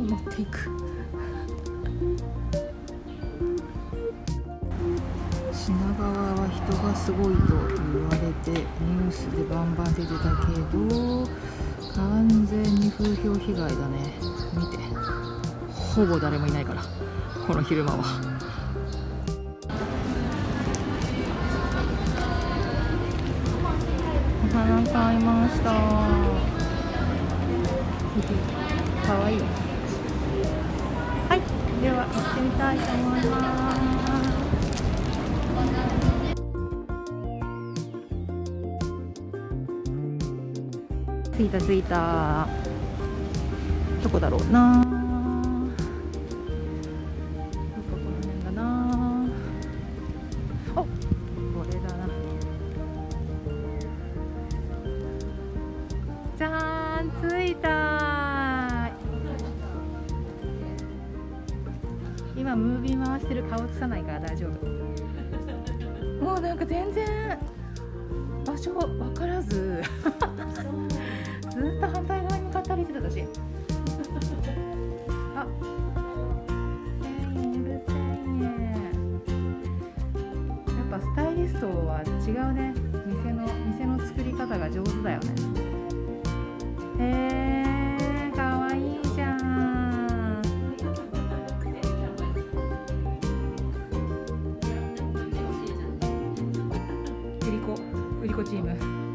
乗っていく。品川は人がすごいと言われてニュースでバンバン出てたけど、完全に風評被害だね。見て、ほぼ誰もいないから、この昼間は。お花買いました。かわいい。はい、では行ってみたいと思います。着いた着いた。どこだろうな。どっかこの辺だな。お、これだな。じゃーん、着いた。今ムービー回してる、顔映さないから大丈夫。もうなんか全然場所分からずずっと反対側に向かって歩いてた私。あ、1000円、1000円。やっぱスタイリストは違うね。店の作り方が上手だよね。かわいいじゃん。売り子チーム。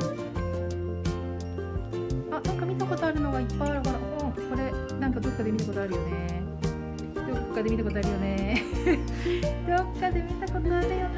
あ、なんか見たことあるのがいっぱいあるから、これなんかどっかで見たことあるよね。どっかで見たことあるよね。どっかで見たことあるよ